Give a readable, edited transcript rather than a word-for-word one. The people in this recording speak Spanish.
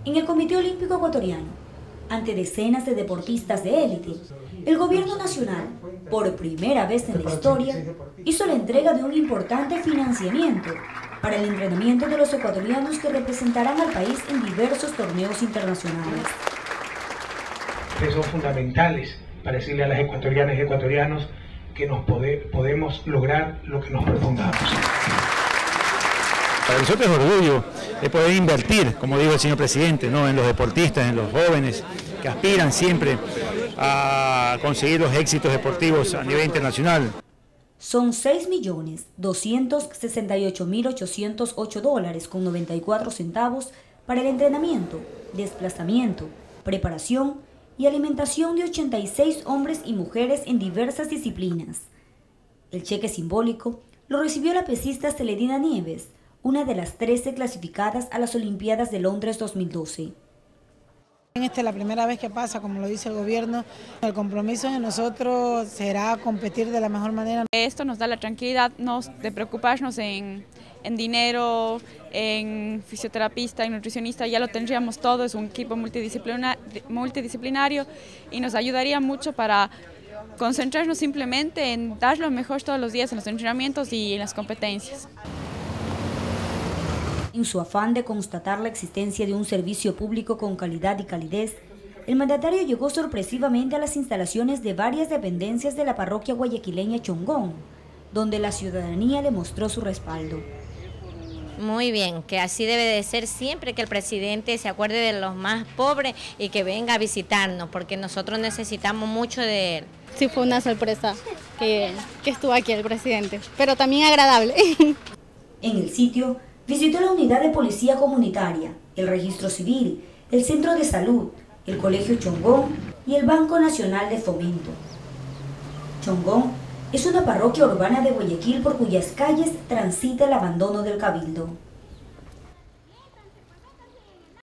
En el Comité Olímpico Ecuatoriano, ante decenas de deportistas de élite, el Gobierno Nacional, por primera vez en la historia, hizo la entrega de un importante financiamiento para el entrenamiento de los ecuatorianos que representarán al país en diversos torneos internacionales. Son fundamentales para decirle a las ecuatorianas y ecuatorianos que podemos lograr lo que nos propongamos. Para nosotros es orgullo de poder invertir, como dijo el señor presidente, ¿no?, en los deportistas, en los jóvenes que aspiran siempre a conseguir los éxitos deportivos a nivel internacional. Son $6.268.808.94 para el entrenamiento, desplazamiento, preparación y alimentación de 86 hombres y mujeres en diversas disciplinas. El cheque simbólico lo recibió la pesista Celedina Nieves, una de las 13 clasificadas a las Olimpiadas de Londres 2012. Esta es la primera vez que pasa, como lo dice el gobierno. El compromiso de nosotros será competir de la mejor manera. Esto nos da la tranquilidad de preocuparnos en dinero, en fisioterapista, en nutricionista, ya lo tendríamos todo, es un equipo multidisciplinario y nos ayudaría mucho para concentrarnos simplemente en dar lo mejor todos los días en los entrenamientos y en las competencias. En su afán de constatar la existencia de un servicio público con calidad y calidez, el mandatario llegó sorpresivamente a las instalaciones de varias dependencias de la parroquia guayaquileña Chongón, donde la ciudadanía le mostró su respaldo. Muy bien, que así debe de ser siempre, que el presidente se acuerde de los más pobres y que venga a visitarnos, porque nosotros necesitamos mucho de él. Sí, fue una sorpresa que estuvo aquí el presidente, pero también agradable. En el sitio visitó la unidad de policía comunitaria, el registro civil, el centro de salud, el colegio Chongón y el Banco Nacional de Fomento. Chongón es una parroquia urbana de Guayaquil por cuyas calles transita el abandono del cabildo.